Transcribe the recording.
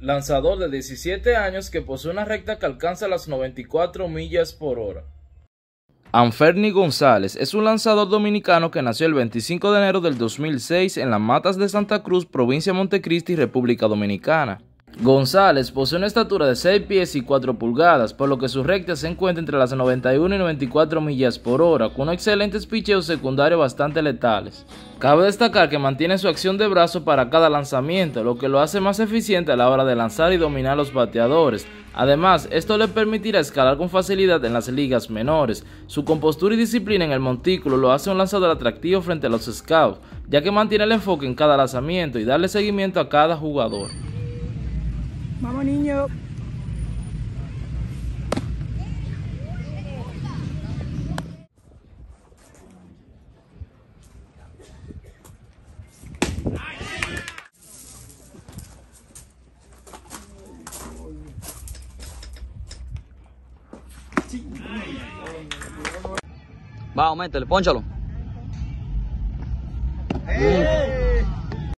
lanzador de 17 años que posee una recta que alcanza las 94 millas por hora. Anferni González es un lanzador dominicano que nació el 25 de enero del 2006 en las Matas de Santa Cruz, provincia de Montecristi, República Dominicana. González posee una estatura de 6 pies y 4 pulgadas, por lo que su recta se encuentra entre las 91 y 94 millas por hora, con unos excelentes picheos secundarios bastante letales. Cabe destacar que mantiene su acción de brazo para cada lanzamiento, lo que lo hace más eficiente a la hora de lanzar y dominar los bateadores. Además, esto le permitirá escalar con facilidad en las ligas menores. Su compostura y disciplina en el montículo lo hace un lanzador atractivo frente a los scouts, ya que mantiene el enfoque en cada lanzamiento y darle seguimiento a cada jugador. Vamos, niño. Va, auméntale, pónchalo.